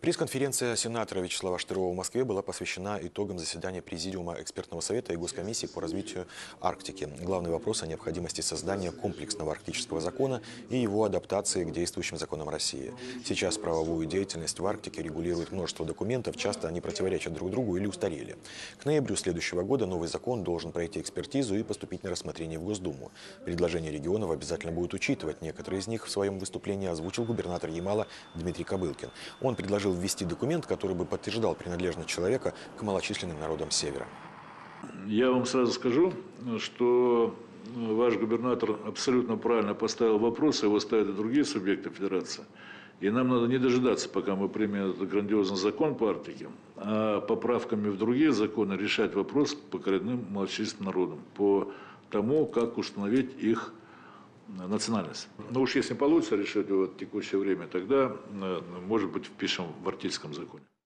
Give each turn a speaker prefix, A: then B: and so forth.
A: Пресс-конференция сенатора Вячеслава Штырова в Москве была посвящена итогам заседания Президиума экспертного совета и Госкомиссии по развитию Арктики. Главный вопрос о необходимости создания комплексного арктического закона и его адаптации к действующим законам России. Сейчас правовую деятельность в Арктике регулирует множество документов, часто они противоречат друг другу или устарели. К ноябрю следующего года новый закон должен пройти экспертизу и поступить на рассмотрение в Госдуму. Предложения регионов обязательно будут учитывать. Некоторые из них в своем выступлении озвучил губернатор Ямала Дмитрий Кобылкин. Он предложил ввести документ, который бы подтверждал принадлежность человека к малочисленным народам Севера.
B: Я вам сразу скажу, что ваш губернатор абсолютно правильно поставил вопрос, его ставят и другие субъекты федерации. И нам надо не дожидаться, пока мы примем этот грандиозный закон по Арктике, а поправками в другие законы решать вопрос по коренным малочисленным народам, по тому, как установить их национальность. Но уж если получится решить его в текущее время, тогда, может быть, впишем в Арктическом законе.